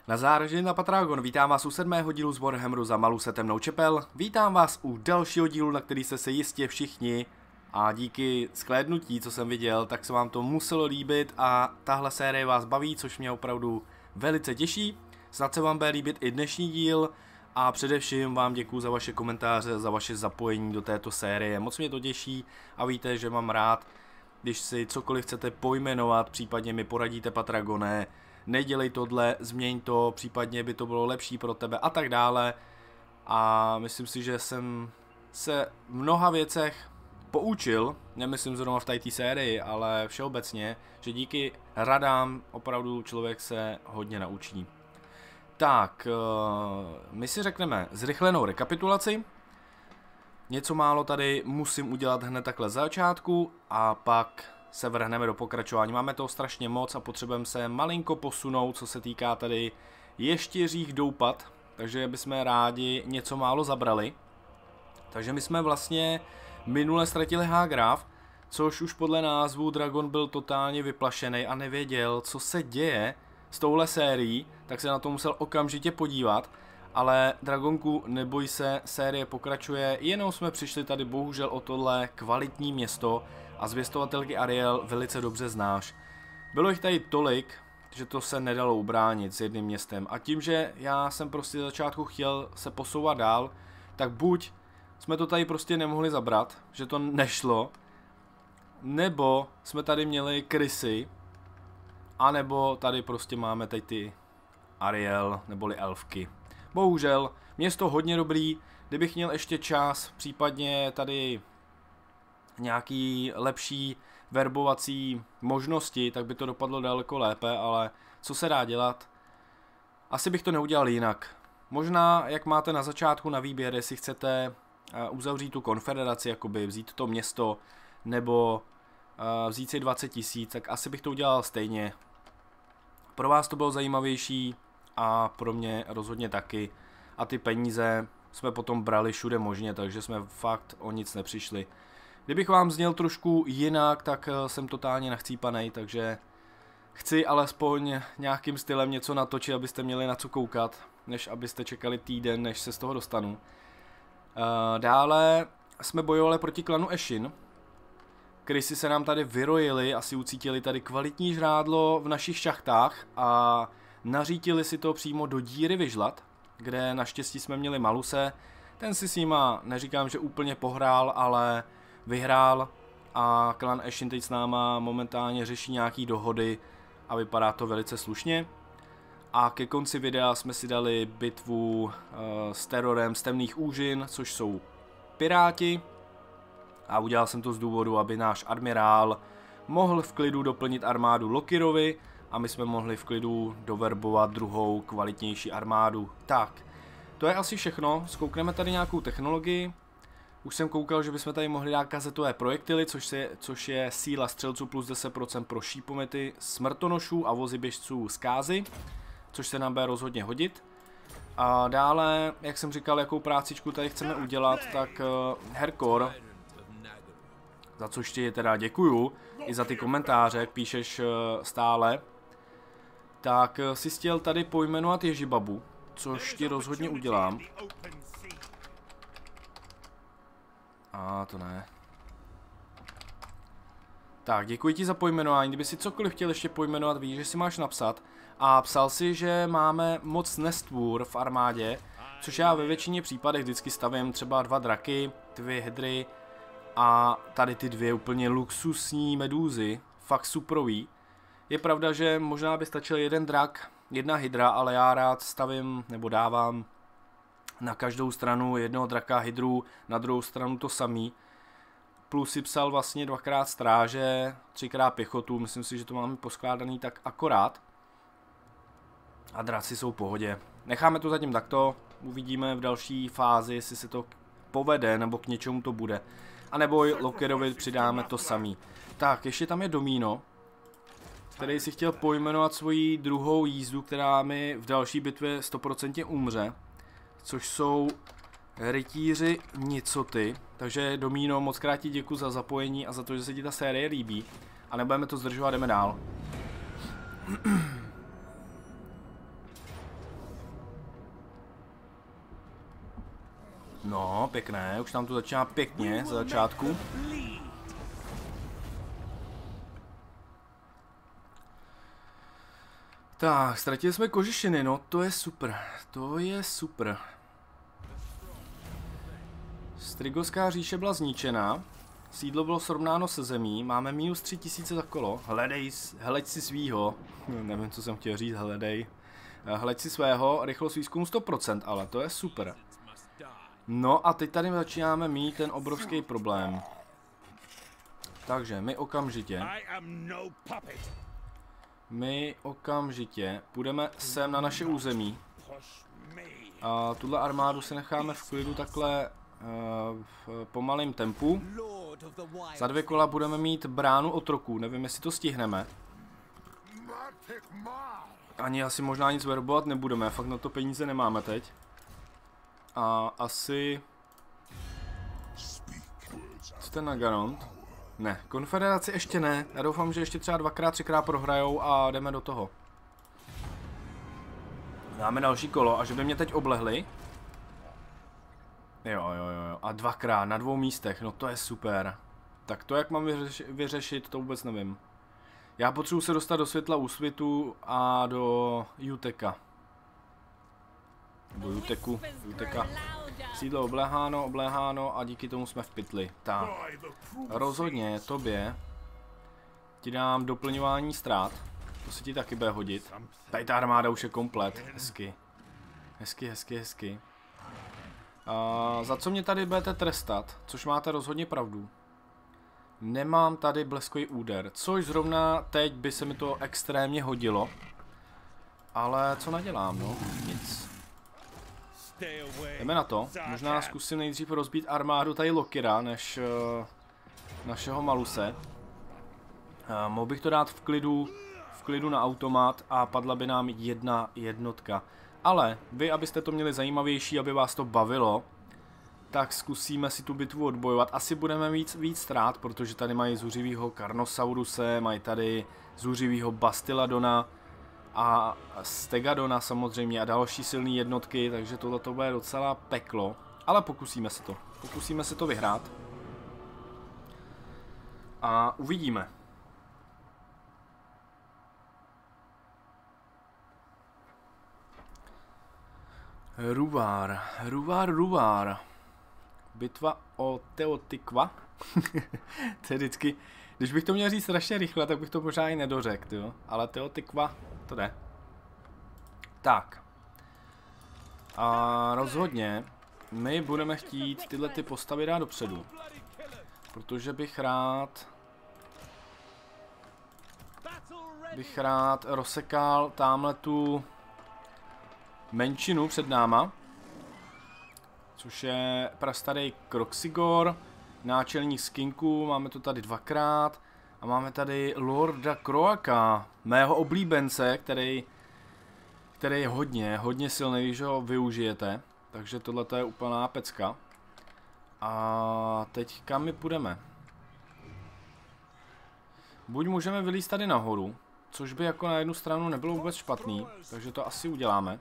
Nazdar, na Patragon, vítám vás u 7. dílu z Warhammeru za malou se temnou čepel. Vítám vás u dalšího dílu, na který jste se jistě všichni a díky shlédnutí, co jsem viděl, tak se vám to muselo líbit a tahle série vás baví, což mě opravdu velice těší. Snad se vám bude líbit i dnešní díl a především vám děkuju za vaše komentáře, za vaše zapojení do této série. Moc mě to těší a víte, že mám rád, když si cokoliv chcete pojmenovat, případně mi poradíte, Patragone, nedělej tohle, změň to, případně by to bylo lepší pro tebe a tak dále. A myslím si, že jsem se v mnoha věcech poučil, nemyslím zrovna v této sérii, ale všeobecně, že díky radám opravdu člověk se hodně naučí. Tak, my si řekneme zrychlenou rekapitulaci. Něco málo tady musím udělat hned takhle za začátku a pak se vrhneme do pokračování. Máme toho strašně moc a potřebujeme se malinko posunout, co se týká tady ještěřích doupat, takže bychom rádi něco málo zabrali. Takže my jsme vlastně minule ztratili Hagrav, což už podle názvu Dragon byl totálně vyplašený a nevěděl, co se děje s touhle sérií, tak se na to musel okamžitě podívat. Ale Dragonku, neboj se, série pokračuje, jenom jsme přišli tady bohužel o tohle kvalitní město a zvěstovatelky Ariel velice dobře znáš. Bylo jich tady tolik, že to se nedalo ubránit s jedním městem a tím, že já jsem prostě začátku chtěl se posouvat dál, tak buď jsme to tady prostě nemohli zabrat, že to nešlo, nebo jsme tady měli krysy, anebo tady prostě máme teď ty Ariel neboli elfky. Bohužel, město hodně dobrý, kdybych měl ještě čas, případně tady nějaký lepší verbovací možnosti, tak by to dopadlo daleko lépe, ale co se dá dělat? Asi bych to neudělal jinak. Možná, jak máte na začátku na výběr, jestli chcete uzavřít tu konfederaci, jakoby vzít to město, nebo vzít si 20 000, tak asi bych to udělal stejně. Pro vás to bylo zajímavější a pro mě rozhodně taky. A ty peníze jsme potom brali všude možně, takže jsme fakt o nic nepřišli. Kdybych vám zněl trošku jinak, tak jsem totálně nachcípanej, takže chci alespoň nějakým stylem něco natočit, abyste měli na co koukat, než abyste čekali týden, než se z toho dostanu. Dále jsme bojovali proti klanu Eshin. Krysy se nám tady vyrojili, asi ucítili tady kvalitní žrádlo v našich šachtách a nařítili si to přímo do díry vyžlat, kde naštěstí jsme měli Maluse. Ten si s nima, neříkám, že úplně pohrál, ale vyhrál a klan Eshin teď s náma momentálně řeší nějaký dohody a vypadá to velice slušně. A ke konci videa jsme si dali bitvu s terorem z temných úžin, což jsou piráti. A udělal jsem to z důvodu, aby náš admirál mohl v klidu doplnit armádu Lokirovi a my jsme mohli v klidu doverbovat druhou kvalitnější armádu. Tak, to je asi všechno. Zkoukneme tady nějakou technologii. Už jsem koukal, že bychom tady mohli dát kazetové projektily, což je síla střelců plus 10% pro šípomety, smrtonošů a vozy běžců zkázy, což se nám bude rozhodně hodit. A dále, jak jsem říkal, jakou prácičku tady chceme udělat, tak Herkor, za což ti teda děkuju, i za ty komentáře, jak píšeš stále, tak si chtěl tady pojmenovat Ježibabu, což ti rozhodně udělám. A to ne. Tak, děkuji ti za pojmenování, kdyby si cokoliv chtěl ještě pojmenovat, víš, že si máš napsat. A psal si, že máme moc nestvůr v armádě, což já ve většině případech vždycky stavím třeba 2 draky, 2 hydry a tady ty 2 úplně luxusní medúzy, fakt suprový. Je pravda, že možná by stačil 1 drak, 1 hydra, ale já rád stavím nebo dávám na každou stranu jednoho draka hydru, na druhou stranu to samý. Plus si psal vlastně 2x stráže, 3x pěchotu, myslím si, že to máme poskládaný tak akorát. A draci jsou v pohodě. Necháme to zatím takto, uvidíme v další fázi, jestli se to povede, nebo k něčemu to bude. A nebo Lokerovi přidáme to samý. Tak, ještě tam je Domino, který si chtěl pojmenovat svoji druhou jízdu, která mi v další bitvě 100% umře. Což jsou rytíři nicoty. Takže Domino, moc krát ti děkuji za zapojení a za to, že se ti ta série líbí. A nebudeme to zdržovat, jdeme dál. No, pěkné, už nám to začíná pěkně za začátku. Tak, ztratili jsme kožešiny, no to je super, to je super. Strigoská říše byla zničena, sídlo bylo srovnáno se zemí, máme minus 3000 za kolo, hleď si svýho, nevím, co jsem chtěl říct, hleď si svého, rychlost výzkumu 100%, ale to je super. No a teď tady začínáme mít ten obrovský problém. Takže my okamžitě půjdeme sem na naše území. A tuhle armádu si necháme v klidu takhle v pomalém tempu. Za 2 kola budeme mít bránu otroků, nevím, jestli to stihneme. Ani asi možná nic verbovat nebudeme, fakt na to peníze nemáme teď. A asi... Co ten Nagarond? Ne, konfederaci ještě ne. Já doufám, že ještě třeba 2x, 3x prohrajou a jdeme do toho. Dáme další kolo a že by mě teď oblehli. Jo. A 2x na 2 místech, no to je super. Tak to, jak mám vyřešit, to vůbec nevím. Já potřebuji se dostat do světla úsvitu a do Juteka. Do Juteka. Sídlo obléháno a díky tomu jsme v pytli. Tak. Rozhodně tobě ti dám doplňování ztrát. To se ti taky bude hodit. Tady ta armáda už je komplet. Hezky. Za co mě tady budete trestat? Což máte rozhodně pravdu. Nemám tady bleskový úder. Což zrovna teď by se mi to extrémně hodilo. Ale co nadělám, no? Nic. Jdeme na to. Možná zkusím nejdřív rozbít armádu tady Lokira, než našeho Maluse. Mohl bych to dát v klidu na automat a padla by nám 1 jednotka. Ale vy, abyste to měli zajímavější, aby vás to bavilo, tak zkusíme si tu bitvu odbojovat. Asi budeme mít víc ztrát, protože tady mají zuřivýho Carnosauruse, mají tady zuřivýho Bastiladona a Stegadona samozřejmě a další silné jednotky, takže tohle to bude docela peklo. Ale pokusíme se to. Pokusíme se to vyhrát. A uvidíme. Ruvar. Bitva o Teotikva. To je vždycky, když bych to měl říct strašně rychle, tak bych to možná i nedořekl, jo. Ale Teotikva, to jde. Tak. A rozhodně my budeme chtít tyhle ty postavy dát dopředu. Protože bych rád rozsekal tamhle tu menšinu před náma, což je prastarý Kroxigor, náčelník Skinku, máme to tady 2x a máme tady Lorda Kroaka, mého oblíbence, který je hodně silný, když ho využijete, takže tohle je úplná pecka. A teď kam my půjdeme? Buď můžeme vylízt tady nahoru, což by jako na jednu stranu nebylo vůbec špatný, takže to asi uděláme.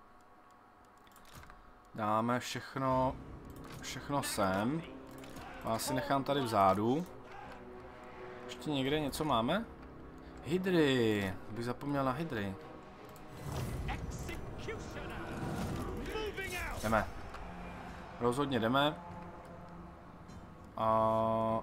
Dáme všechno sem. A si nechám tady vzadu. Ještě někde něco máme? Hydry. Bych zapomněl na hydry. Jdeme. Rozhodně jdeme. A...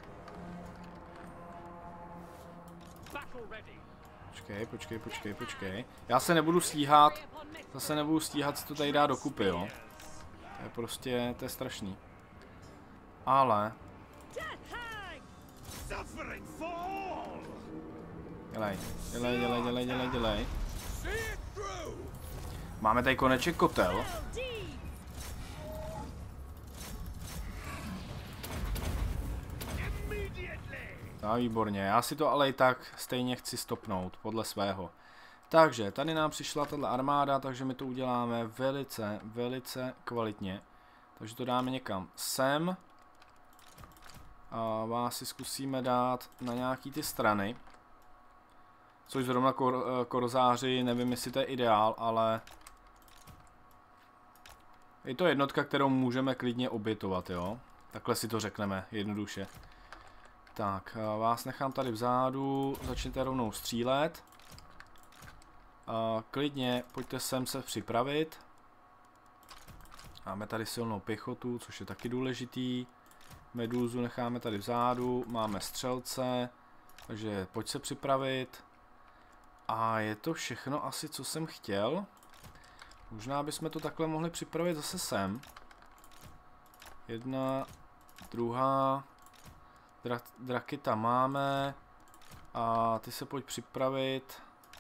Počkej. Já se nebudu stíhat. Zase nebudu stíhat si to tady dát dokupy, jo. To je strašný. Ale... Dělej. Máme tady koneček kotel. Tak, výborně. Já si to ale i tak stejně chci stopnout, podle svého. Takže, tady nám přišla tato armáda, takže my to uděláme velice kvalitně. Takže to dáme někam sem. A vás si zkusíme dát na nějaký ty strany. Což zrovna korzáři, nevím jestli to je ideál, ale... Je to jednotka, kterou můžeme klidně obětovat, jo? Takhle si to řekneme, jednoduše. Tak, vás nechám tady vzadu, začněte rovnou střílet. Klidně, pojďte sem se připravit. Máme tady silnou pěchotu, což je taky důležitý. Medúzu necháme tady vzadu, máme střelce, takže pojď se připravit. A je to všechno asi, co jsem chtěl. Možná bychom to takhle mohli připravit zase sem. Jedna, druhá. Draky tam máme. A ty se pojď připravit.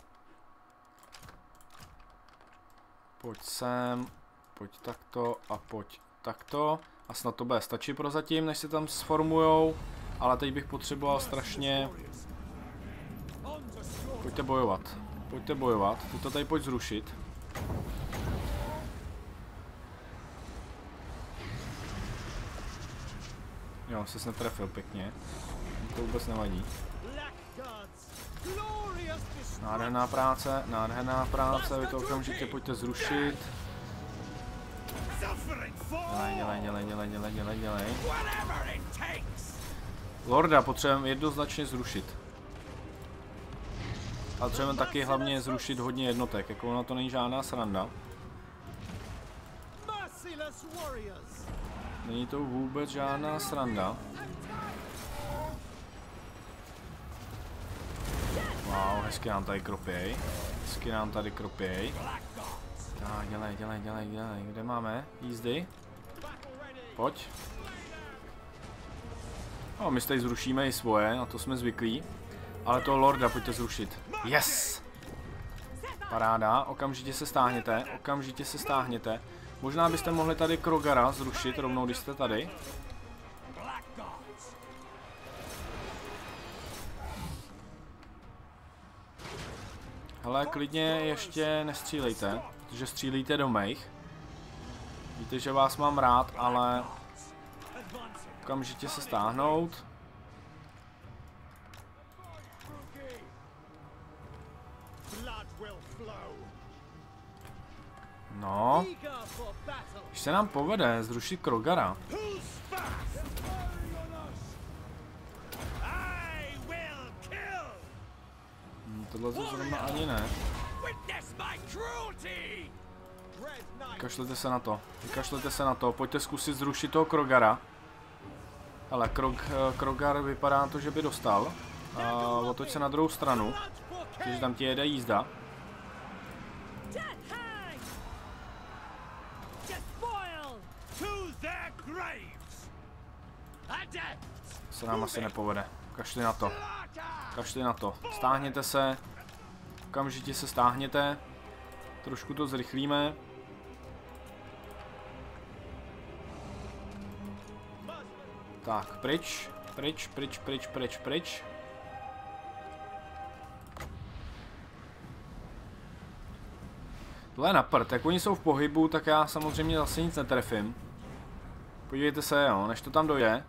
Pojď sem. Pojď takto a pojď takto. A snad to bude stačit prozatím, než se tam sformujou. Ale teď bych potřeboval strašně... Pojďte bojovat. Pojďte bojovat. Ty to tady pojď zrušit. Jo, se netrefil pěkně. To vůbec nevadí. Nádherná práce, vy to okamžitě pojďte zrušit. Dělej. Lorda potřebujeme jednoznačně zrušit. A potřebujeme taky hlavně zrušit hodně jednotek, jako ono to není žádná sranda. Není to vůbec žádná sranda. Wow, hezky nám tady kropěj. Tak, dělej. Kde máme jízdy? Pojď. No, my tady zrušíme i svoje, na to jsme zvyklí. Ale toho lorda pojďte zrušit. Yes! Paráda, okamžitě se stáhněte. Možná byste mohli tady Krogara zrušit rovnou, když jste tady. Hele, klidně ještě nestřílejte, protože střílíte do mých. Víte, že vás mám rád, ale okamžitě se stáhnout. No, když se nám povede zrušit Krogara. Tohle to zrovna ani ne. Vykašlete se na to, pojďte zkusit zrušit toho Krogara. Ale Krogar vypadá to, že by dostal. Otoč se na druhou stranu, takže tam ti jede jízda. Se nám asi nepovede. Kašli na to. Stáhněte se. Okamžitě se stáhněte. Trošku to zrychlíme. Tak, pryč. Tohle je na prd. Jak oni jsou v pohybu, tak já samozřejmě zase nic netrefím. Podívejte se, jo, než to tam dojde.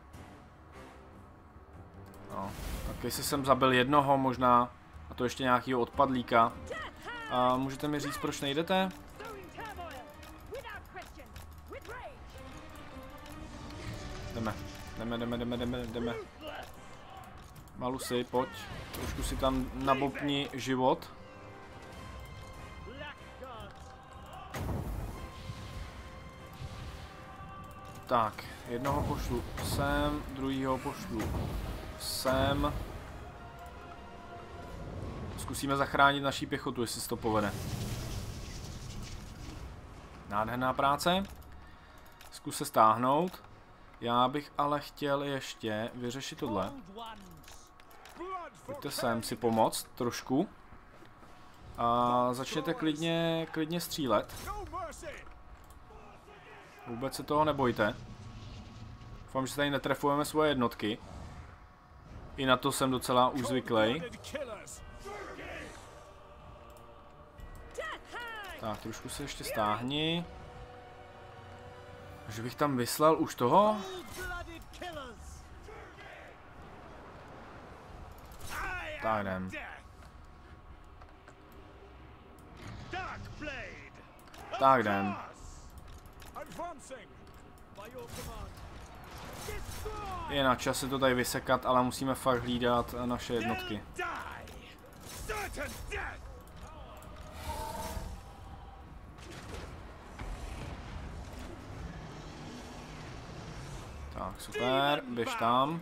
No, tak jestli jsem zabil jednoho možná, a to ještě nějakýho odpadlíka. A můžete mi říct, proč nejdete? Jdeme. Malusi, pojď. Trošku si tam nabopni život. Tak, jednoho pošlu sem, druhýho pošlu sem. Zkusíme zachránit naší pěchotu, jestli se to povede. Nádherná práce. Zkus se stáhnout. Já bych ale chtěl ještě vyřešit tohle. Pojďte sem si pomoct trošku. A začněte klidně střílet. Vůbec se toho nebojte. Doufám, že tady netrefujeme svoje jednotky. I na to jsem docela už zvyklý. Tak, trošku se ještě stáhni. Že bych tam vyslal už toho? Tak jdem. Je na čase to tady vysekat, ale musíme fakt hlídat naše jednotky. Tak, super, běž tam.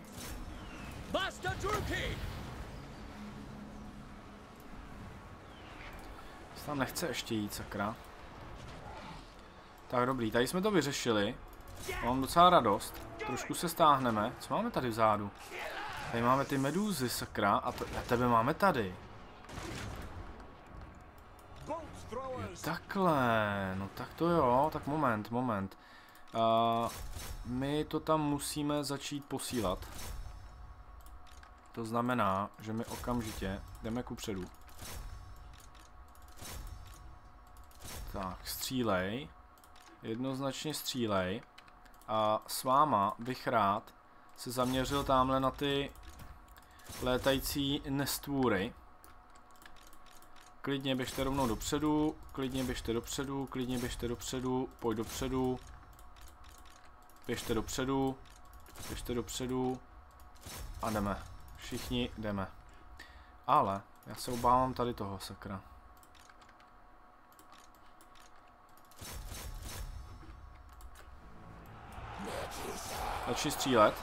Tam nechce ještě jít, sakra. Tak dobrý, tady jsme to vyřešili. Mám docela radost. Trošku se stáhneme. Co máme tady vzadu? Tady máme ty medúzy, sakra. A tebe máme tady. Je takhle. No tak to jo. Tak moment. My to tam musíme začít posílat. To znamená, že my okamžitě jdeme kupředu. Tak, střílej. Jednoznačně střílej. A s váma bych rád se zaměřil tamhle na ty létající nestvůry. Klidně běžte rovnou dopředu, klidně běžte dopředu, klidně běžte dopředu, pojď dopředu. Běžte dopředu, běžte dopředu a jdeme. Všichni jdeme. Ale já se obávám tady toho, sakra. Začni střílet.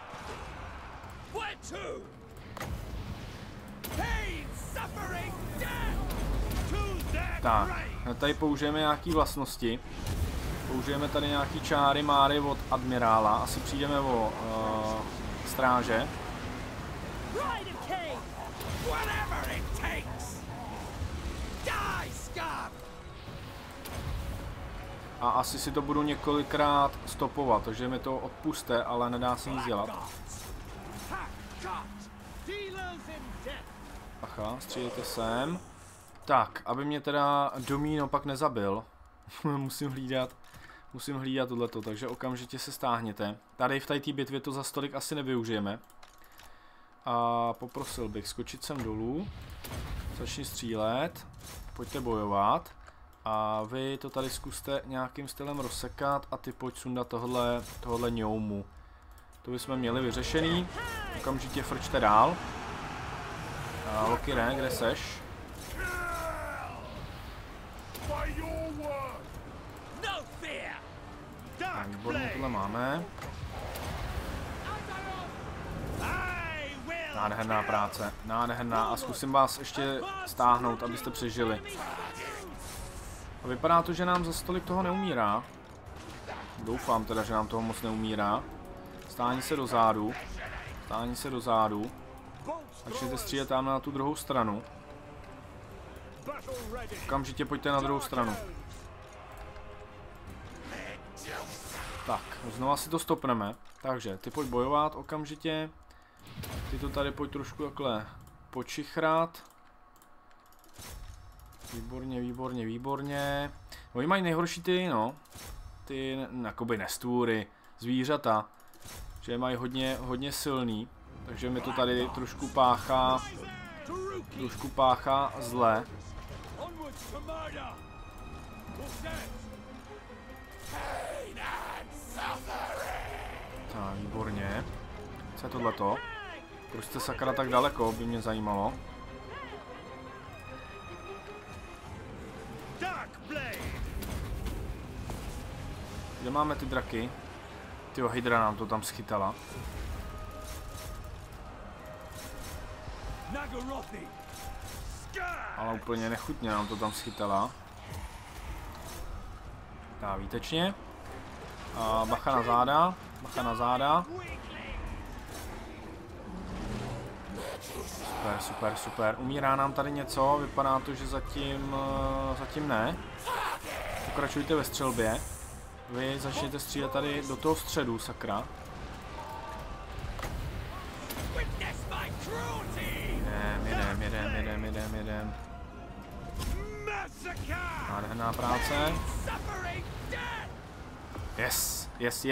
Tak, tady použijeme nějaké vlastnosti. Použijeme tady nějaký čáry máry od admirála. Asi přijdeme o stráže. A asi si to budu několikrát stopovat, takže mi to odpuste, ale nedá se nic dělat. Aha, střílejte sem. Tak, aby mě teda Domíno pak nezabil. musím hlídat tohleto, takže okamžitě se stáhněte. Tady v té bitvě to za stolik asi nevyužijeme. A poprosil bych skočit sem dolů. Začni střílet. Pojďte bojovat. A vy to tady zkuste nějakým stylem rozsekat a ty pojď sundat tohle ňoumu. To bychom měli vyřešený. Okamžitě frčte dál. Lokire, kde seš? Tak, výborně, tohle máme. Nádherná práce, nádherná. A zkusím vás ještě stáhnout, abyste přežili. A vypadá to, že nám za stolik toho neumírá. Doufám teda, že nám toho moc neumírá. Stáhni se do zádu. Stáhni se do zádu. Začněte střílet tam na tu druhou stranu. Okamžitě pojďte na druhou stranu. Tak, znova si to stopneme. Takže, ty pojď bojovat okamžitě. Ty to tady pojď trošku takhle počichrat. Výborně, výborně, výborně. Oni mají nejhorší ty, no. Ty, jakoby nestvůry, zvířata. Že mají hodně silný. Takže mi to tady trošku páchá zle. Tak, výborně. Co je tohleto? Proč jste sakra tak daleko, by mě zajímalo. Kde máme ty draky? Tyjo, Hydra nám to tam schytala. Ale úplně nechutně nám to tam schytala. Tak, výtečně. A bacha na záda. Bacha na záda. Super, super, super. Umírá nám tady něco, vypadá to, že zatím ne. Pokračujte ve střelbě. Vy začněte střílet tady do toho středu, sakra. Jedem. Nádherná práce. Yes.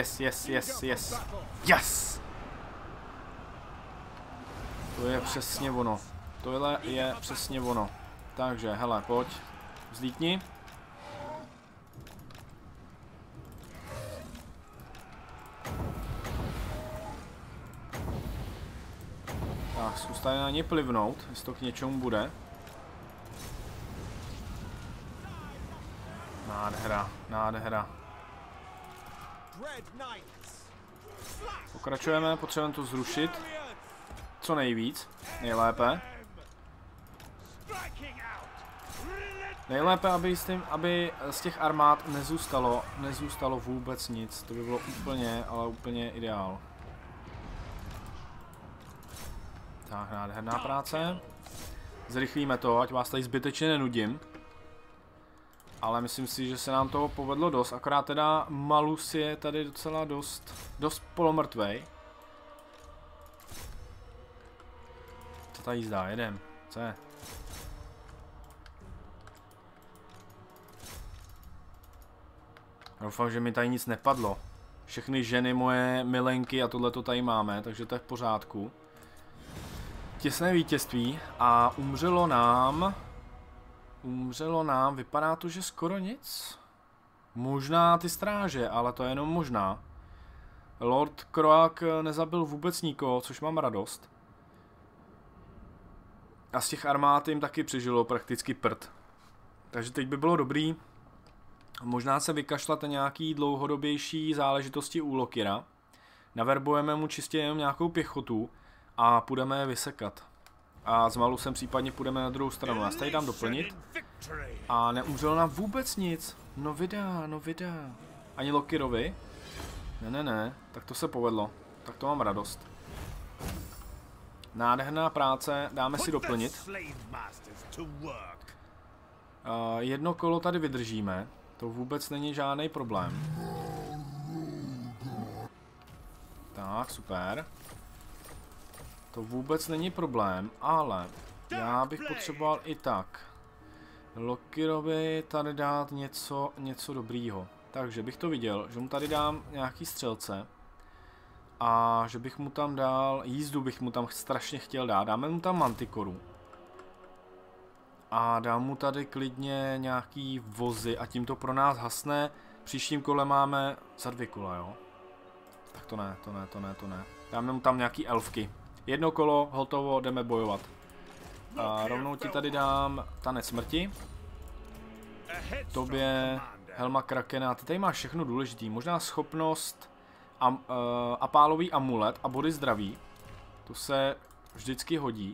To je přesně ono. Tohle je přesně ono. Takže, hele, pojď. Vzlítni. Tak, zkus tady na ně plivnout, jestli to k něčemu bude. Nádhera, nádhera. Pokračujeme, potřebujeme to zrušit. Co nejvíc, nejlépe. Nejlépe, aby z těch armád nezůstalo vůbec nic. To by bylo úplně, ale úplně ideál. Tak, nádherná práce. Zrychlíme to, ať vás tady zbytečně nenudím. Ale myslím si, že se nám toho povedlo dost. Akorát teda Malus je tady docela dost polomrtvej. Co tady zdá? Jedem. Co je? Doufám, že mi tady nic nepadlo. Všechny ženy, moje milenky a tohle to tady máme, takže to je v pořádku. Těsné vítězství a umřelo nám, vypadá to, že skoro nic. Možná ty stráže, ale to je jenom možná. Lord Croak nezabil vůbec nikoho, což mám radost. A z těch armád jim taky přežilo prakticky prd. Takže teď by bylo dobrý možná se vykašlat na nějaký dlouhodobější záležitosti u Lokira. Naverbujeme mu čistě jenom nějakou pěchotu a půjdeme je vysekat. A s Malusem případně půjdeme na druhou stranu. Já se tady dám doplnit. A neumřelo nám vůbec nic. No vydá. Ani Lokirovi. Ne. Tak to se povedlo. Tak to mám radost. Nádherná práce. Dáme si doplnit. Jedno kolo tady vydržíme. To vůbec není žádný problém. Tak, super. To vůbec není problém, ale já bych potřeboval i tak Lokirovi tady dát něco dobrýho. Takže bych to viděl, že mu tady dám nějaký střelce a že bych mu tam dal, jízdu bych mu tam strašně chtěl dát, dáme mu tam Mantikoru. A dám mu tady klidně nějaký vozy a tím to pro nás hasne. Příštím kole máme za 2 kola, jo? Tak to ne. Dáme mu tam nějaký elfky. Jedno kolo, hotovo, jdeme bojovat. A rovnou ti tady dám tanec smrti. Tobě helma krakena. Ty tady máš všechno důležitý. Možná schopnost apálový amulet a body zdraví. To se vždycky hodí.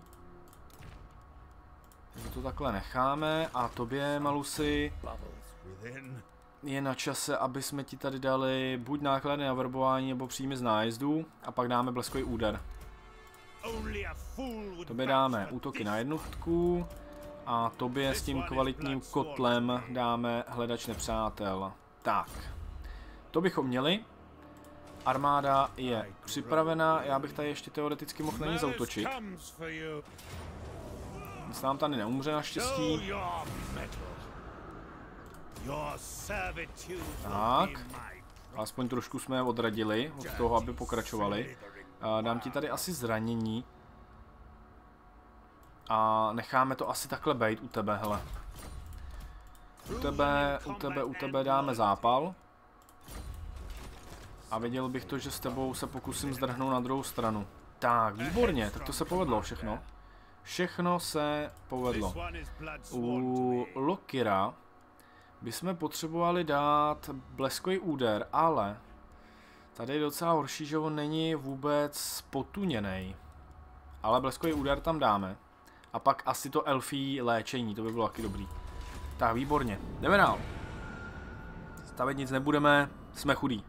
Takže to takhle necháme a tobě, Malusi, je na čase, aby jsme ti tady dali buď náklady na verbování nebo příjmy z nájezdů a pak dáme bleskový úder. Tobě dáme útoky na jednotku a tobě s tím kvalitním kotlem dáme hledač nepřátel. Tak, to bychom měli. Armáda je připravená, já bych tady ještě teoreticky mohl na ní zaútočit. Nic nám tady neumře naštěstí. Tak, alespoň trošku jsme je odradili od toho, aby pokračovali. Dám ti tady asi zranění. A necháme to asi takhle bejt u tebe, hele. U tebe dáme zápal. A věděl bych to, že s tebou se pokusím zdrhnout na druhou stranu. Tak, výborně, tak to se povedlo všechno. Všechno se povedlo. U Lokira bychom potřebovali dát bleskový úder, ale tady je docela horší, že on není vůbec potuněnej. Ale bleskový úder tam dáme. A pak asi to elfí léčení, to by bylo taky dobrý. Tak, výborně. Jdeme dál. Stavět nic nebudeme, jsme chudí.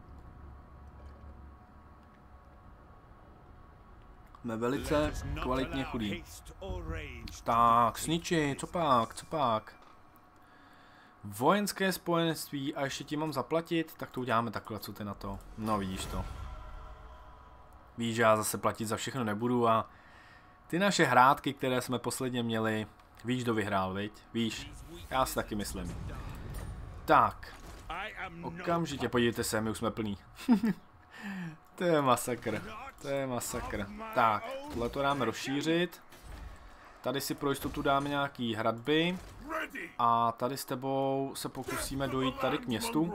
Jsme velice kvalitně chudí. Tak, sniči, co pak? Vojenské spojenectví a ještě ti mám zaplatit, tak to uděláme takhle, co ty na to? No vidíš to. Víš, že já zase platit za všechno nebudu a ty naše hrátky, které jsme posledně měli, víš, kdo vyhrál, viď? Víš, já si taky myslím. Tak, okamžitě, podívejte se, my už jsme plní. To je masakr. Tak, tohle to dáme rozšířit. Tady si pro jistotu dáme nějaký hradby. A tady s tebou se pokusíme dojít tady k městu.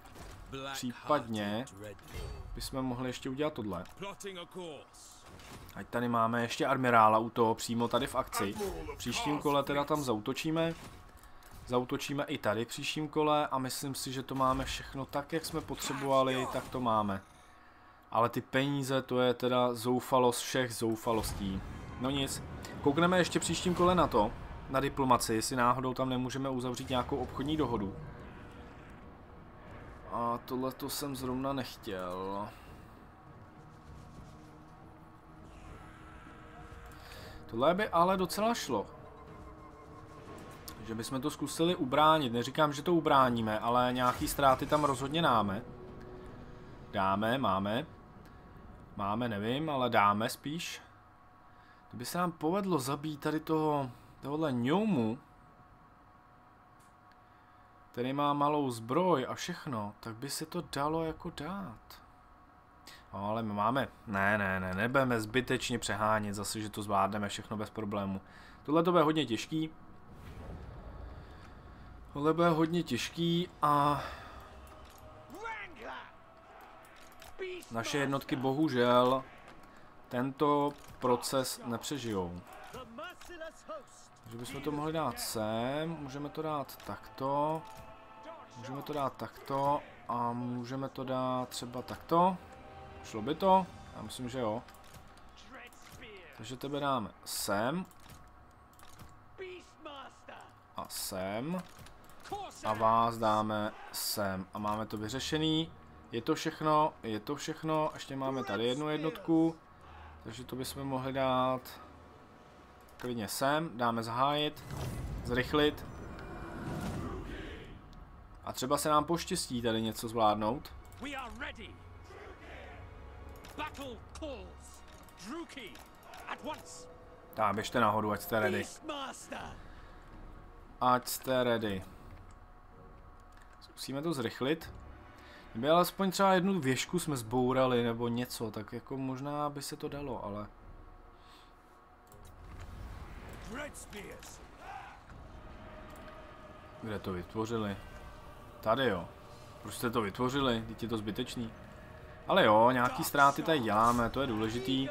Případně bychom mohli ještě udělat tohle. Ať tady máme ještě admirála u toho přímo tady v akci. V příštím kole teda tam zautočíme. Zautočíme i tady v příštím kole a myslím si, že to máme všechno tak, jak jsme potřebovali, tak to máme. Ale ty peníze, to je teda zoufalost všech zoufalostí. No nic, koukneme ještě příštím kole na to, na diplomaci, jestli náhodou tam nemůžeme uzavřít nějakou obchodní dohodu. A tohle to jsem zrovna nechtěl. Tohle by ale docela šlo. Že bychom to zkusili ubránit. Neříkám, že to ubráníme, ale nějaký ztráty tam rozhodně dáme, máme. Máme, nevím, ale dáme spíš. Kdyby se nám povedlo zabít tady tohohle ňoumu, který má malou zbroj a všechno, tak by se to dalo jako dát. No, ale my máme... nebudeme zbytečně přehánět, zase, že to zvládneme všechno bez problému. Tohle to bude hodně těžký. Tohle bude hodně těžký a... Naše jednotky bohužel tento proces nepřežijou. Takže bychom to mohli dát sem, můžeme to dát takto. Můžeme to dát takto a můžeme to dát třeba takto. Šlo by to? Já myslím, že jo. Takže tebe dáme sem. A sem. A vás dáme sem. A máme to vyřešený. Je to všechno. Ještě máme tady jednu jednotku. Takže to bychom mohli dát klidně sem. Dáme zahájit. Zrychlit. A třeba se nám poštěstí tady něco zvládnout. Tak, běžte nahoru, ať jste ready. Ať jste ready. Zkusíme to zrychlit. Kdyby alespoň třeba jednu věžku jsme zbourali nebo něco, tak jako možná by se to dalo, ale... Kde to vytvořili? Tady jo. Proč jste to vytvořili? Teď je to zbytečný. Ale jo, nějaký ztráty tady děláme, to je důležitý.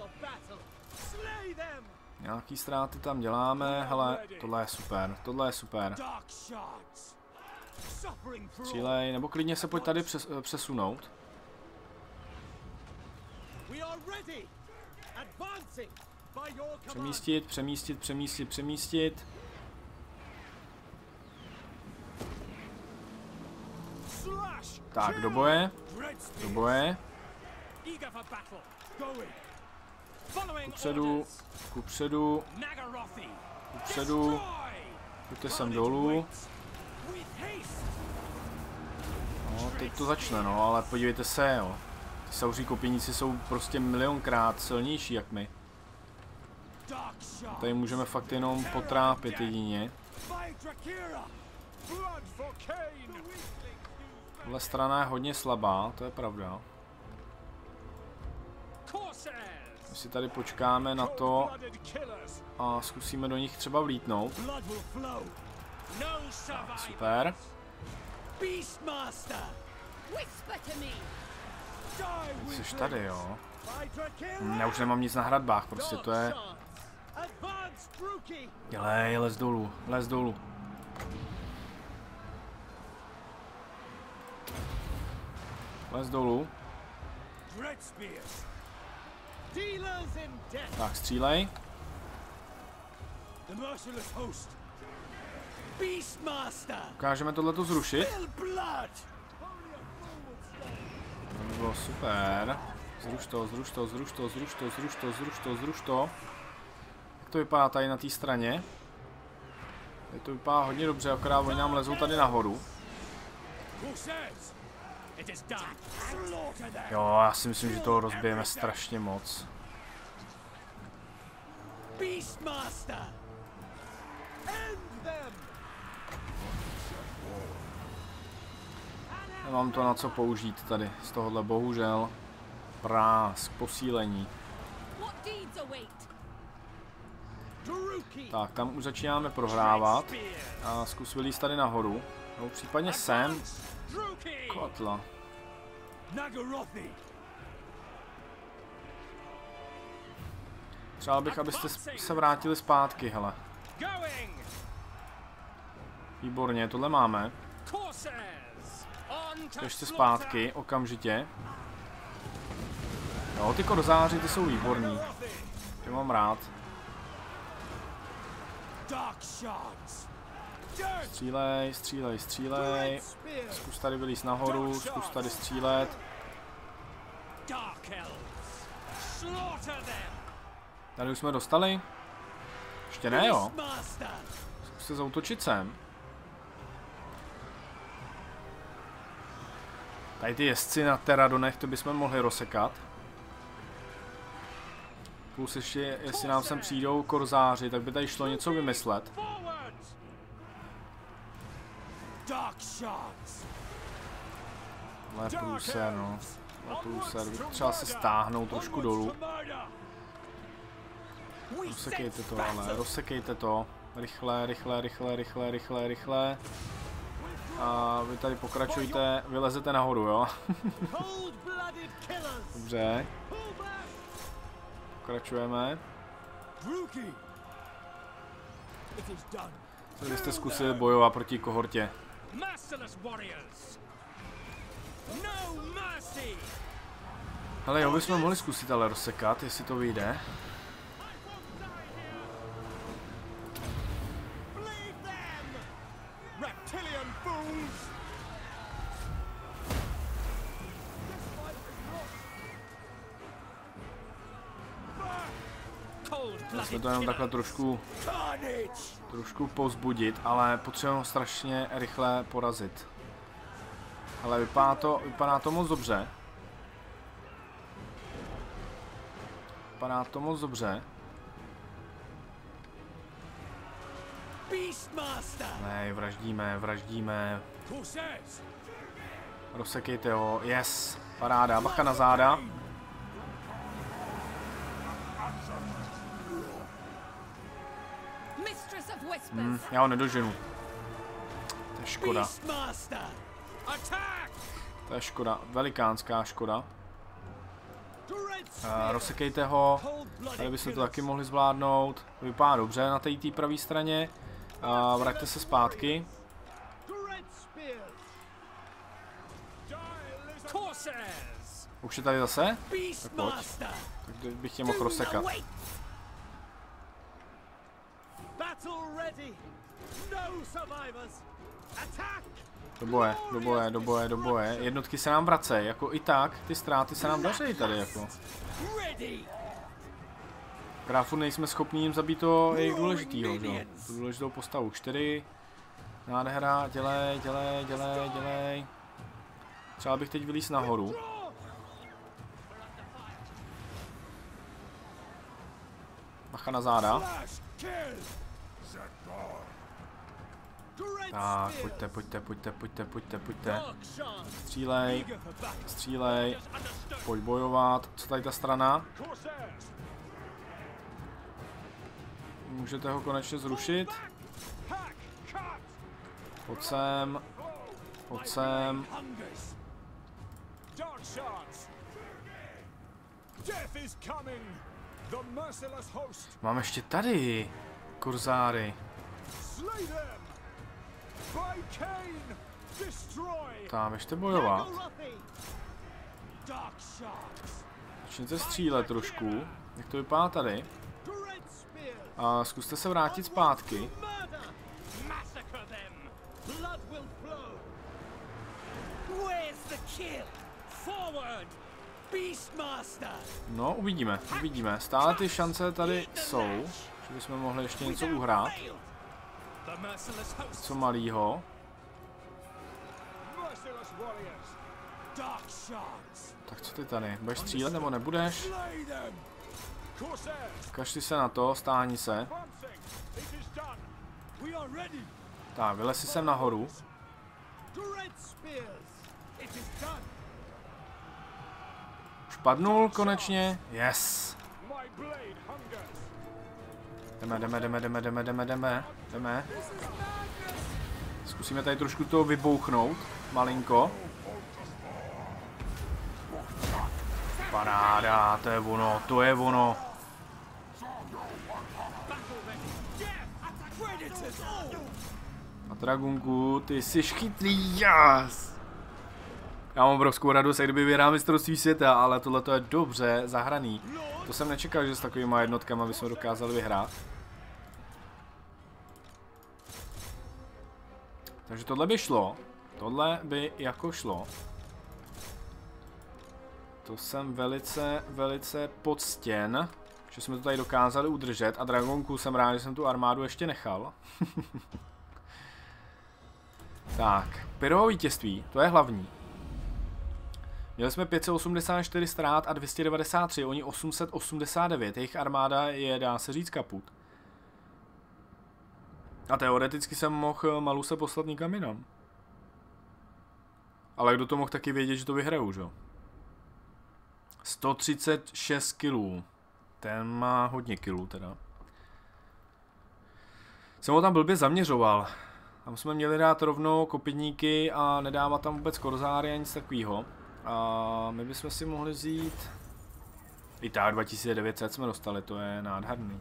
Nějaký ztráty tam děláme, hele, tohle je super. Střílej, nebo klidně se pojď tady přesunout. Přemístit. Tak, do boje. Kupředu. Pojďte sem dolů. No, teď to začne, no, ale podívejte se, jo. Ty sauří kopěníci jsou prostě milionkrát silnější jak my. Tady můžeme fakt jenom potrápit jedině. Tahle strana je hodně slabá, to je pravda. My si tady počkáme na to a zkusíme do nich třeba vlítnout. Tak, super. Jsi tady, jo? Já už nemám nic na hradbách, prostě to je... Dělej, lez dolů. Lez dolů. Tak, střílej. Ukážeme tohleto zrušit. To bylo super. Zruš to. Jak to vypadá tady na té straně? Tady to vypadá hodně dobře, akorát oni nám lezou tady nahoru. Jo, já si myslím, že toho rozbijeme strašně moc. Nemám to na co použít tady z tohohle, bohužel. Prásk, posílení. Tak, tam už začínáme prohrávat. A zkus vylízt tady nahoru. No, případně sem. Kotla. Přál bych, abyste se vrátili zpátky, hele. Výborně, tohle máme. Ještě zpátky, okamžitě. Jo, ty korzáři, ty jsou výborní. Ty mám rád. Střílej, střílej, střílej. Zkus tady vylízt nahoru, zkus tady střílet. Tady už jsme dostali? Ještě ne, jo? Zkuste zautočit sem. Tady ty jezdci na Teradonech, to bychom mohli rozsekat. Plus ještě, jestli nám sem přijdou korzáři, tak by tady šlo něco vymyslet. Ale průser, no. Průser, bych třeba si stáhnout trošku dolů. Rozsekejte to, ale rozsekejte to. Rychle, rychle, rychle, rychle, rychle, rychle. A vy tady pokračujte, vylezete nahoru, jo? Dobře. Pokračujeme. Co byste zkusili bojovat proti kohortě? Hele, jo, bychom mohli zkusit ale rozsekat, jestli to vyjde. Musíme to jenom takhle trošku povzbudit, ale potřebujeme ho strašně rychle porazit. Ale vypadá to moc dobře. Vypadá to moc dobře. Ne, vraždíme, vraždíme. Rozsekejte ho, yes, paráda, bacha na záda. Já ho nedoženu. To je škoda. To je škoda, velikánská škoda. Rozsekejte ho, tady byste to taky mohli zvládnout. Vypadá dobře na té pravé straně. Vraťte se zpátky. Už je tady zase? Tak pojď. Tak bych tě mohl rozsekat. Do boje, do boje, do boje, do boje. Jednotky se nám vracejí, jako i tak, ty ztráty se nám daří tady, jako. Kráfu nejsme schopni jim zabít to jejich důležitýho, jo. Tu důležitou postavu. 4. Nádhera, dělej, dělej, dělej, dělej. Třeba bych teď vylíz nahoru. Bacha na záda. Tak, pojďte, pojďte, pojďte, pojďte, pojďte, pojďte. Střílej, střílej, pojď bojovat. Co tady ta strana? Můžete ho konečně zrušit? Pojď sem. Pojď sem. Mám ještě tady korzáry. Tam ještě bojovat. Začněte střílet trošku. Jak to vypadá tady? A zkuste se vrátit zpátky. No, uvidíme, uvidíme. Stále ty šance tady jsou, že bychom mohli ještě něco uhrát. Co malýho. Tak co ty tady? Budeš střílet nebo nebudeš? Kašli se na to, stáhni se. Tak, vylez si sem nahoru. Už padnul konečně. Yes. Jdeme, jdeme, jdeme, jdeme, jdeme, jdeme, jdeme, jdeme. Zkusíme tady trošku to vybouchnout. Malinko. Paráda, to je ono, to je ono. A Dragunku, ty jsi chytrý, jas! Já mám obrovskou radost, jak kdyby vyhrál mistrovství světa, ale tohle je dobře zahraný. To jsem nečekal, že s takovýma jednotkama bychom dokázali vyhrát. Takže tohle by šlo. Tohle by jako šlo. To jsem velice poctěn, že jsme to tady dokázali udržet. A Dragonku jsem rád, že jsem tu armádu ještě nechal. Tak, Pyrovo vítězství, to je hlavní. Měli jsme 584 ztrát a 293, oni 889, jejich armáda je, dá se říct, kaput. A teoreticky jsem mohl Maluse poslat nikam jinam. Ale kdo to mohl taky vědět, že to vyhraju, že? 136 kilů. Ten má hodně kilů teda. Jsem ho tam blbě zaměřoval. Tam jsme měli dát rovnou kopidníky a nedávat tam vůbec korzáry a nic takového. A my bychom si mohli vzít... I tak 2900 jsme dostali, to je nádherný.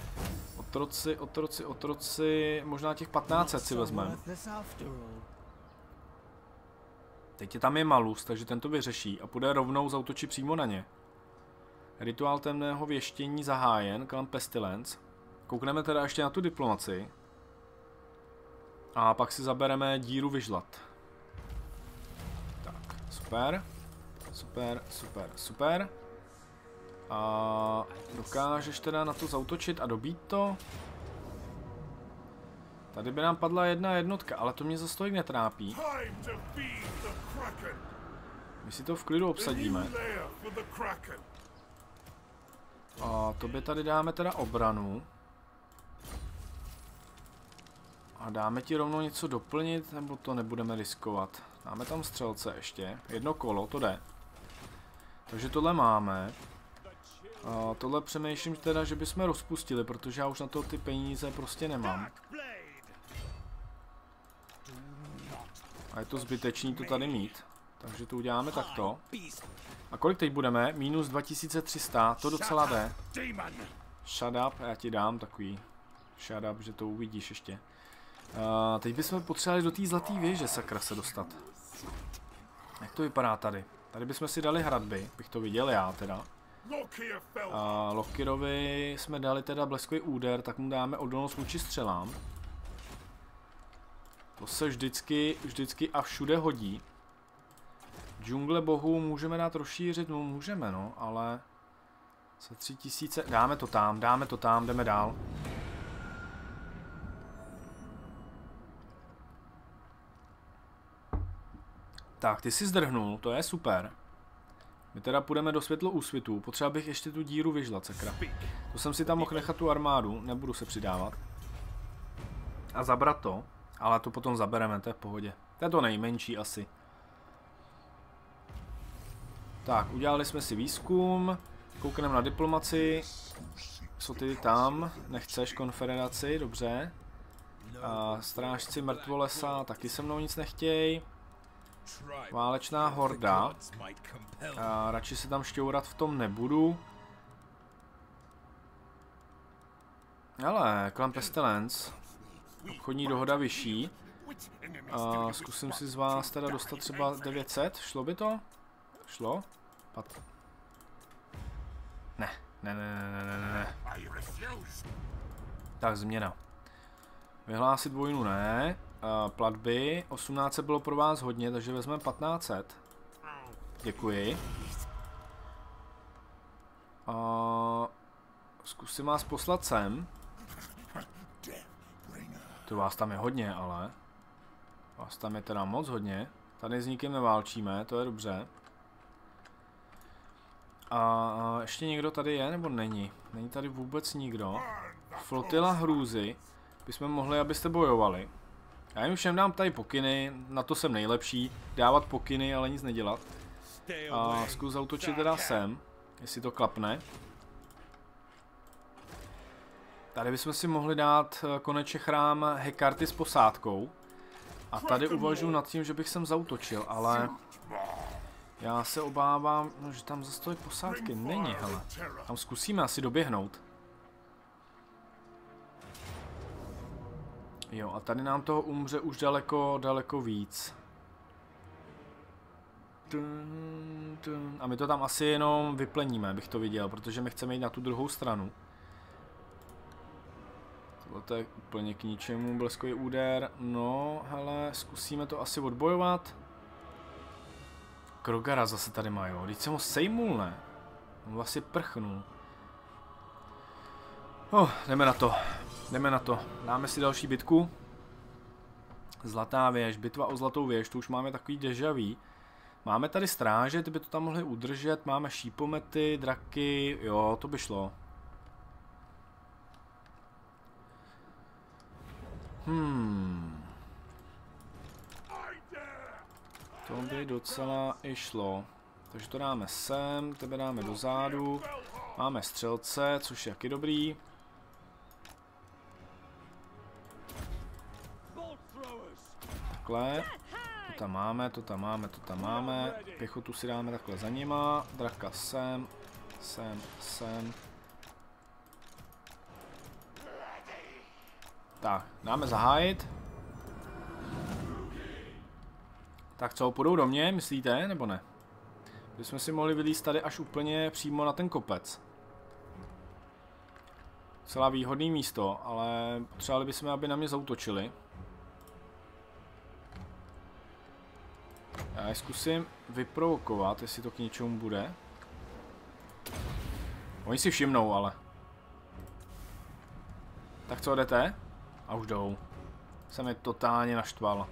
Otroci, možná těch 1500 si vezmeme. Teď je tam je Malus, takže ten to vyřeší a půjde rovnou zaútočit přímo na ně. Rituál temného věštění zahájen, klan Pestilence. Koukneme teda ještě na tu diplomaci. A pak si zabereme díru vyžlat. Tak, super. A dokážeš teda na to zaútočit a dobít to? Tady by nám padla jedna jednotka, ale to mě zase tolik netrápí. My si to v klidu obsadíme. A to by tady dáme teda obranu. A dáme ti rovnou něco doplnit, nebo to nebudeme riskovat? Dáme tam střelce ještě. Jedno kolo, to jde. Takže tohle máme. A tohle přemýšlím teda, že bychom rozpustili, protože já už na to ty peníze prostě nemám. A je to zbytečný to tady mít. Takže to uděláme takto. A kolik teď budeme? Minus 2300, to docela jde. Shut up, já ti dám takový shut up, že to uvidíš ještě. Teď bychom potřebovali do té zlaté věže, sakra, se dostat. Jak to vypadá tady? Tady bychom si dali hradby, bych to viděl já teda. Lokirovi jsme dali teda bleskový úder, tak mu dáme odolnost vůči střelám. To se vždycky a všude hodí. Džungle bohů můžeme dát rozšířit, no můžeme no, ale... Za 3000, dáme to tam, jdeme dál. Tak, ty jsi zdrhnul, to je super. My teda půjdeme do světlo úsvitu, potřeba bych ještě tu díru vyžlat, sakra. To jsem si tam mohl nechat tu armádu, nebudu se přidávat. A zabrat to, ale to potom zabereme, to je v pohodě. To je to nejmenší asi. Tak, udělali jsme si výzkum, koukneme na diplomaci. Co ty tam? Nechceš konfederaci, dobře. Strážci mrtvolesa taky se mnou nic nechtějí. Válečná horda. Radši se tam šťourat v tom nebudu. Ale klan Pestilence. Obchodní dohoda vyšší. Zkusím si z vás teda dostat třeba 900. Šlo by to? Šlo? Ne. Tak změna. Vyhlásit vojnu ne. Platby. 1800 bylo pro vás hodně, takže vezmeme 1500. Děkuji. Zkusím vás poslat sem. To vás tam je hodně, ale. Vás tam je teda moc hodně. Tady s nikým neválčíme, to je dobře. A ještě někdo tady je, nebo není? Není tady vůbec nikdo. Flotila hrůzy. Bychom mohli, abyste bojovali. Já jim všem dám tady pokyny, na to jsem nejlepší. Dávat pokyny, ale nic nedělat. A zkus zautočit teda sem, jestli to klapne. Tady bychom si mohli dát konečně chrám Hekarty s posádkou. A tady uvažuji nad tím, že bych sem zautočil, ale... Já se obávám, no, že tam zase tolik posádky není, hele. Tam zkusíme asi doběhnout. Jo, a tady nám toho umře už daleko víc. A my to tam asi jenom vypleníme, bych to viděl, protože my chceme jít na tu druhou stranu. Tohle je úplně k ničemu, bleskový úder. No, hele, zkusíme to asi odbojovat. Krogara zase tady má, jo. Teď jsem ho sejmul, ne? On vlastně prchnul. Jdeme na to. Jdeme na to. Dáme si další bitku. Zlatá věž, bitva o zlatou věž, tu už máme takový dežavý. Máme tady stráže, ty by to tam mohly udržet, máme šípomety, draky, jo, to by šlo. To by docela i šlo. Takže to dáme sem, tebe dáme dozadu. Máme střelce, což je taky dobrý. Takhle. To tam máme, to tam máme, to tam máme. Pěchotu si dáme takhle za nima. Draka sem, sem, sem. Tak, dáme zahájit. Tak co, půjdou do mě, myslíte, nebo ne? Bychom si mohli vylízt tady až úplně přímo na ten kopec. Celá výhodný místo, ale potřebovali bychom, aby na mě zaútočili. Já je zkusím vyprovokovat, jestli to k něčemu bude. Oni si všimnou, ale. Tak co, jdete? A už jdou. Jsem je totálně naštval.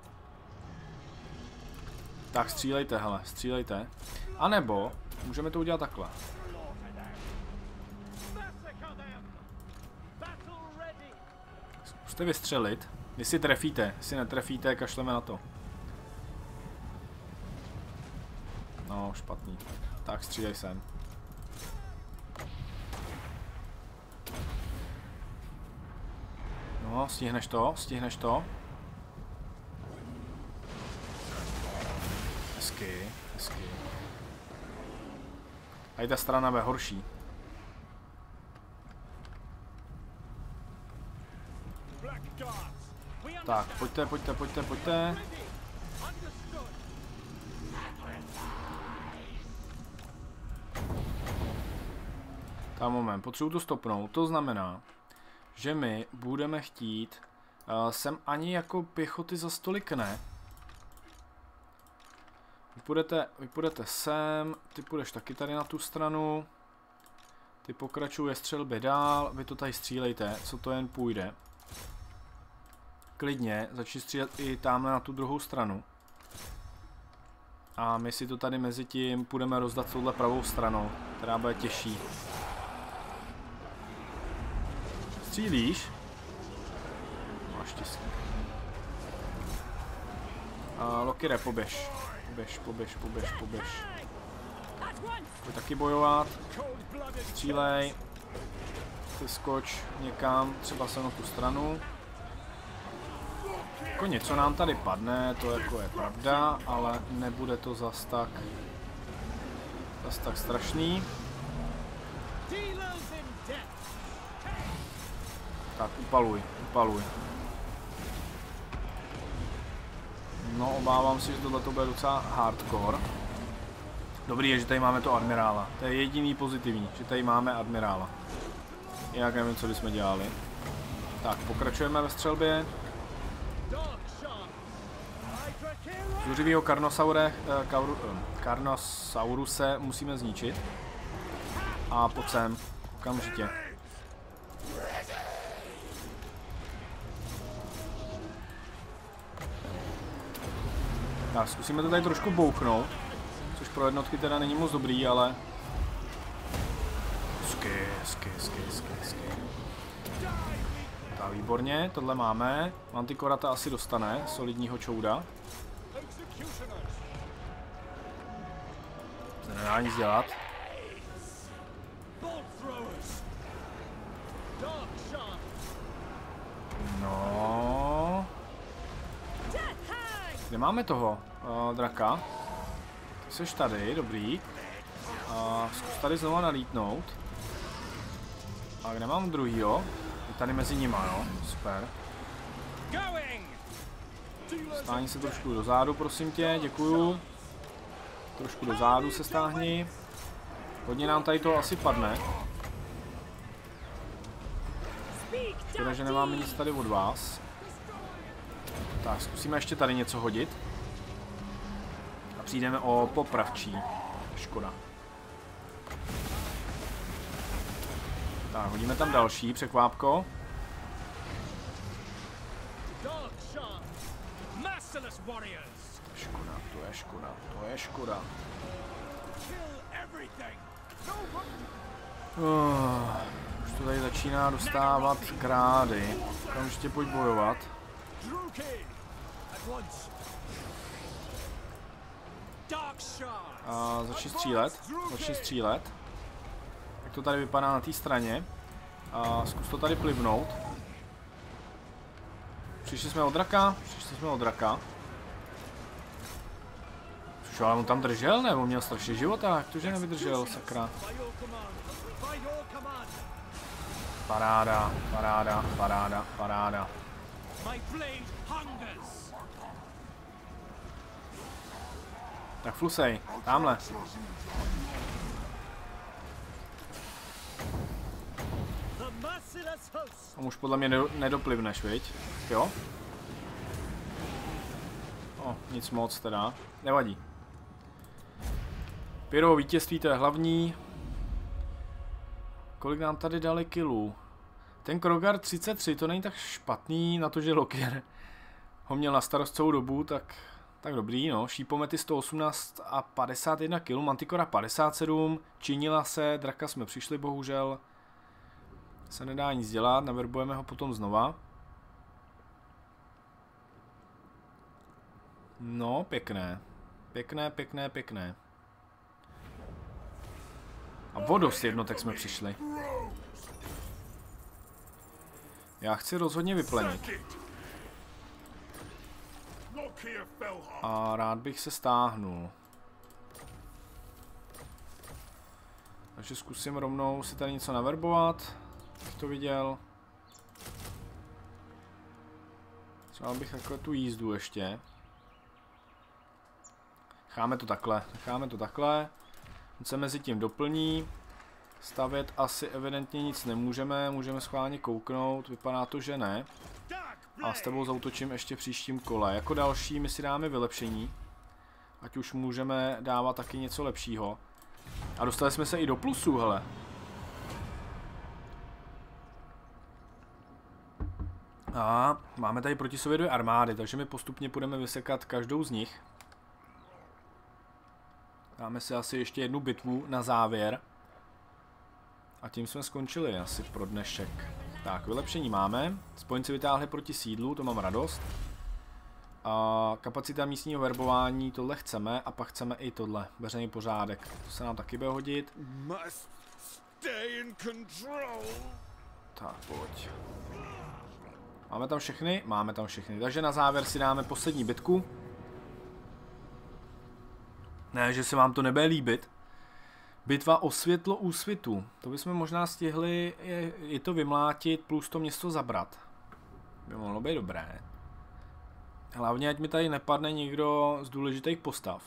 Tak střílejte, hele, střílejte. A nebo můžeme to udělat takhle. Zkuste vystřelit. Jestli trefíte, jestli netrefíte, kašleme na to. No, špatný. Tak střílej sem. No, stihneš to, stihneš to. Hezky, hezky. A i ta strana bude horší. Tak, pojďte, pojďte, pojďte, pojďte. Tam moment, potřebuji to stopnout, to znamená, že my budeme chtít, sem ani jako pěchoty za stolik ne. Vy půjdete sem, ty půjdeš taky tady na tu stranu. Ty pokračuje střelby dál, vy to tady střílejte, co to jen půjde. Klidně, začni střílet i tamhle na tu druhou stranu. A my si to tady mezi tím půjdeme rozdat touhle pravou stranou, která bude těžší. Střílíš? Máš štěstí. Lokire, poběž. Poběž, poběž, poběž, poběž. Pojď taky bojovat. Střílej. Ty skoč někam, třeba se na tu stranu. Jako něco nám tady padne, to jako je pravda, ale nebude to zas tak strašný. Tak, upaluj, upaluj. No, obávám se, že tohle bude docela hardcore. Dobrý je, že tady máme to admirála. To je jediný pozitivní, že tady máme admirála. Jinak nevím, co bychom dělali. Tak, pokračujeme ve střelbě. Zuřivýho Carnosauruse musíme zničit. A pojď sem, okamžitě. Tak, zkusíme to tady trošku bouchnout, což pro jednotky teda není moc dobrý, ale... Hezky. Tak, výborně, tohle máme. Mantikorata asi dostane, solidního čouda. To nedá nic dělat. No... Kde máme toho draka? Ty jsi tady, dobrý. Zkus tady znovu nalítnout. A kde mám druhýho? Je tady mezi nima, jo? Super. Stáhni se trošku do zádu, prosím tě, děkuju. Trošku do zádu se stáhni. Hodně nám tady to asi padne. Škoda, že nemáme nic tady od vás. Tak, zkusíme ještě tady něco hodit. A přijdeme o popravčí. Škoda. Tak, hodíme tam další překvápko. Škoda, to je škoda, to je škoda. Už to tady začíná dostávat krády. Okamžitě pojď bojovat. A začni střílet. Jak to tady vypadá na té straně. A zkus to tady plivnout. Přišli jsme od draka. Což, ale on tam držel, ne? On měl strašně života, jak to, že nevydržel, sakra. Paráda. Tak flusej, tamhle. On už podle mě nedoplivneš, viď? Jo? O, nic moc teda. Nevadí. Pyro, vítězství, to je hlavní. Kolik nám tady dali kilů? Ten Krogar 33, to není tak špatný, na to, že Lokier ho měl na starost celou dobu, tak dobrý, no. Šípomety 118 a 51 kg, Manticora 57, činila se, draka jsme přišli, bohužel. Se nedá nic dělat, naverbujeme ho potom znova. No, pěkné. Pěkné. A vodost jednotek jsme přišli. Já chci rozhodně vyplenit. A rád bych se stáhnul. Takže zkusím rovnou si tady něco naverbovat. Jak to viděl. Třeba bych takhle tu jízdu ještě. Necháme to takhle. On se mezi tím doplní. Stavět asi evidentně nic nemůžeme. Můžeme schválně kouknout. Vypadá to, že ne. A s tebou zautočím ještě v příštím kole. Jako další my si dáme vylepšení. Ať už můžeme dávat taky něco lepšího. A dostali jsme se i do plusu, hele. A máme tady proti sobě 2 armády, takže my postupně budeme vysekat každou z nich. Dáme si asi ještě jednu bitvu na závěr. A tím jsme skončili asi pro dnešek. Tak, vylepšení máme. Spojenci vytáhli proti sídlu, to mám radost. A kapacita místního verbování, tohle chceme. A pak chceme i tohle, veřejný pořádek. To se nám taky bude hodit. Tak, pojď. Máme tam všechny? Máme tam všechny. Takže na závěr si dáme poslední bitku. Ne, že se vám to nebude líbit. Bitva o světlo úsvitu. To bychom možná stihli i to vymlátit plus to město zabrat. By mohlo být dobré. Hlavně, ať mi tady nepadne někdo z důležitých postav.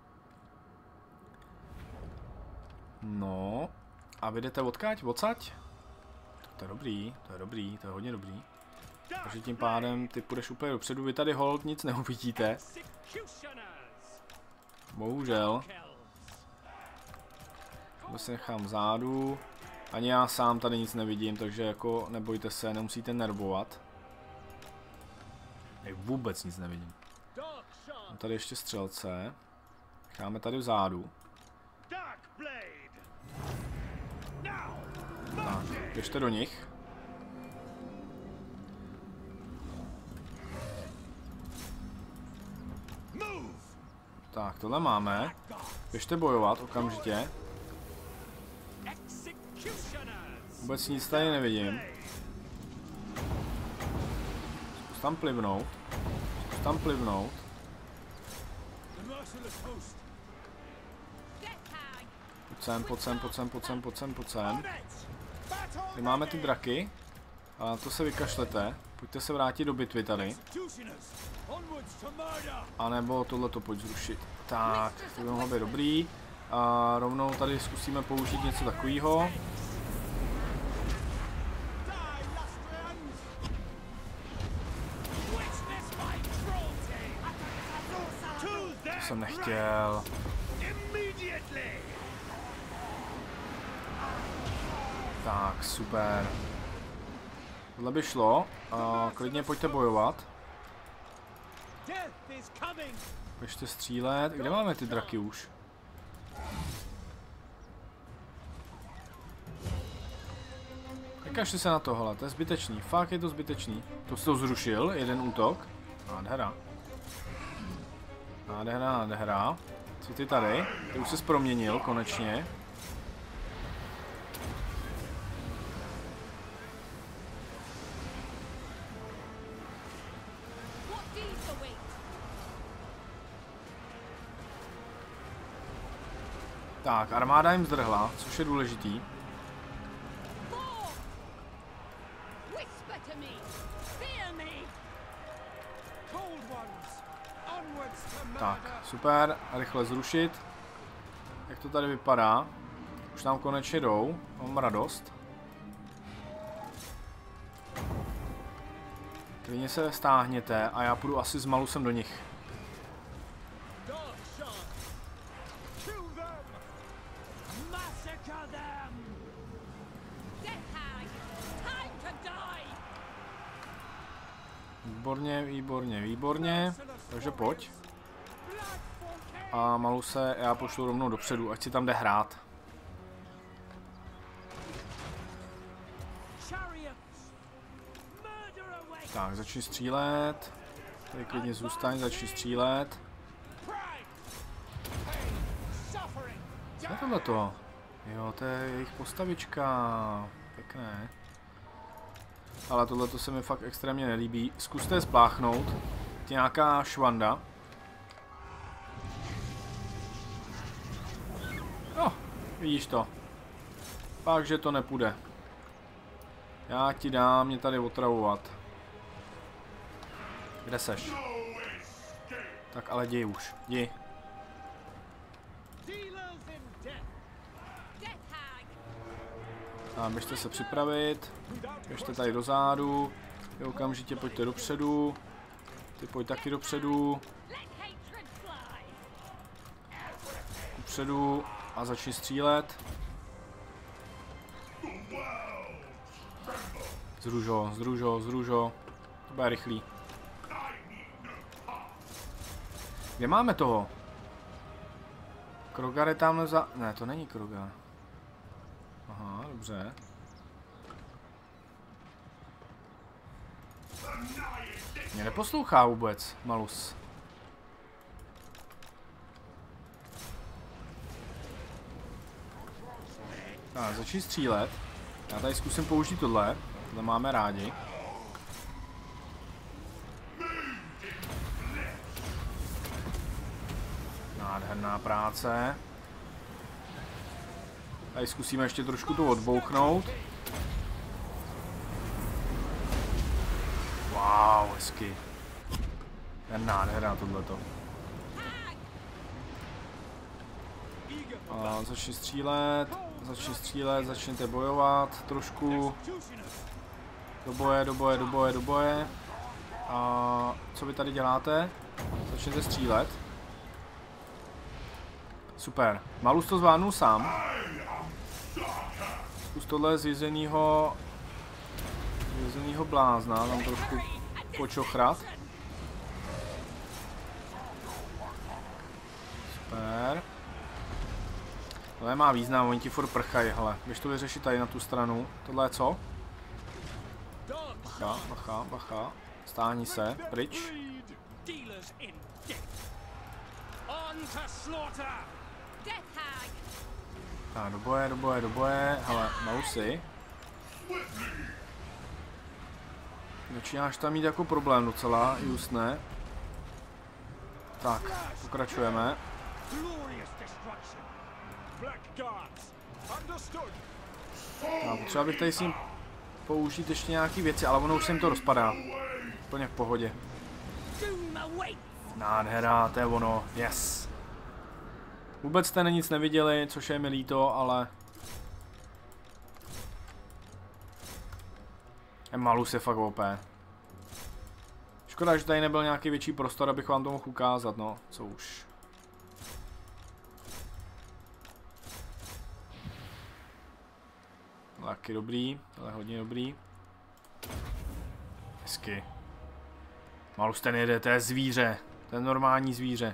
No. A vy jdete odkáď? Odsaď? To je dobrý, to je hodně dobrý. Takže tím pádem ty půjdeš úplně dopředu. Vy tady hold nic neuvidíte. Bohužel. To si nechám vzadu. Ani já sám tady nic nevidím, takže jako nebojte se, nemusíte nervovat. Vůbec nic nevidím. Mám tady ještě střelce. Necháme tady vzadu. Tak, běžte do nich. Tak, tohle máme. Běžte bojovat okamžitě. Vůbec nic tady nevidím. Zkus tam plivnout. Pojď sem. Tady máme ty draky. A to se vykašlete. Pojďte se vrátit do bitvy tady. A nebo tohleto pojď zrušit. Tak, to by mohlo být dobrý. A rovnou tady zkusíme použít něco takového. To jsem nechtěl. Tak, super. Tohle by šlo. Klidně pojďte bojovat. Běžte střílet. Kde máme ty draky už? Nekažte se na tohle, to je zbytečný. Fakt je to zbytečný. To jsi to zrušil, jeden útok. Nádhera. Nádhera, nádhera. Co ty tady? Ty už jsi proměnil, konečně. Tak, armáda jim zdrhla, což je důležitý. Tak, super, rychle zrušit. Jak to tady vypadá? Už nám konečně jdou, mám radost. Klidně se stáhněte a já půjdu asi s Malusem do nich. Výborně, výborně, výborně. Takže pojď. A Maluse já pošlu rovnou dopředu, ať si tam jde hrát. Tak, začni střílet. Tady klidně zůstaň, začni střílet. Co je tohleto? Jo, to je jejich postavička. Pěkné. Ale tohleto se mi fakt extrémně nelíbí. Zkuste je spláchnout. Nějaká švanda. No, vidíš to. Pak, že to nepůjde. Já ti dám mě tady otravovat. Kde seš? Tak ale jdi už, jdi. A běžte se připravit. Běžte tady dozadu. Vy okamžitě pojďte dopředu. Ty pojď taky dopředu. Dopředu a začni střílet. Zružo, zružo, zružo. To bude rychlý. Kde máme toho? Krogar je tamhle za... Ne, to není Krogar. Aha, dobře. Mě neposlouchá vůbec, Malus. Tak, začni střílet. Já tady zkusím použít tohle. Tohle máme rádi. Nádherná práce. Tady zkusíme ještě trošku to odbouchnout. Wow, hezky. Je nádhera tohleto. A začni střílet, začněte bojovat trošku. Do boje, do boje, do boje, do boje. A co vy tady děláte? Začněte střílet. Super. Malus to zvládnul sám. Zkus tohle zjezenýho blázna, tam trošku počochrat. Super. Tohle má význam, oni ti furt prchají, hele. Běž to vyřešit tady na tu stranu. Tohle je co? Bacha, bacha, bacha. Stáhni se, pryč. Tak, do boje, do boje, do boje. Hele, Malusy. Začínáš tam mít jako problém docela, just ne. Tak, pokračujeme. Tak, potřeba bych tady s ním použít ještě nějaký věci, ale ono už se jim to rozpadá. Úplně v pohodě. Nádhera, to je ono, yes. Vůbec jste nic neviděli, což je mi líto, ale... Malus je fakt OP. Škoda, že tady nebyl nějaký větší prostor, abych vám to mohl ukázat, no, co už. Taky dobrý, ale hodně dobrý. Hezky. Malus ten jede, to je zvíře, to je normální zvíře.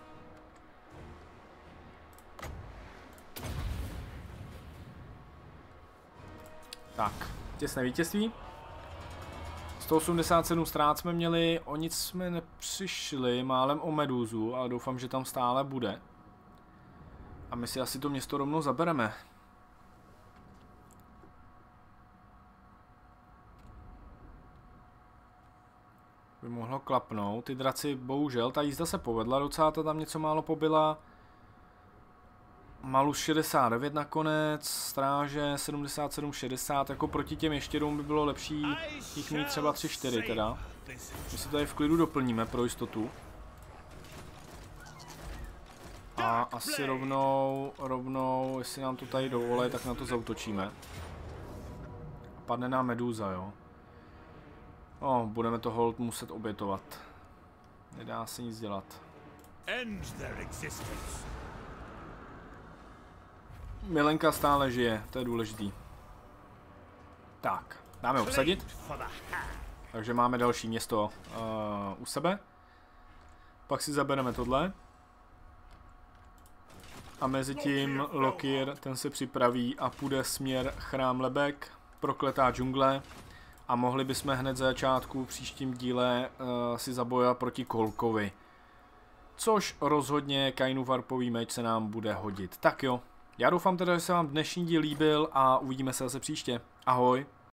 Tak, těsné vítězství. 187 ztrát jsme měli, o nic jsme nepřišli, málem o medúzu, ale doufám, že tam stále bude. A my si asi to město rovnou zabereme. By mohlo klapnout, ty draci bohužel, ta jízda se povedla, docela ta tam něco málo pobila. Malus 69 nakonec, stráže 77-60, jako proti těm ještěrům by bylo lepší jich mít třeba 3-4 teda. My si tady v klidu doplníme pro jistotu. A asi rovnou, jestli nám to tady dovolí, tak na to zautočíme. Padne nám medúza, jo. No, budeme to hold muset obětovat. Nedá se nic dělat. Milenka stále žije, to je důležitý. Tak, dáme obsadit. Takže máme další město u sebe. Pak si zabereme tohle. A mezi tím Lokir, ten se připraví a půjde směr Chrám Lebek, prokletá džungle. A mohli bychom hned za začátku v příštím díle si zabojovat proti Kolkovi. Což rozhodně Kainův varpový meč se nám bude hodit. Tak jo, já doufám teda, že se vám dnešní díl líbil a uvidíme se zase příště. Ahoj.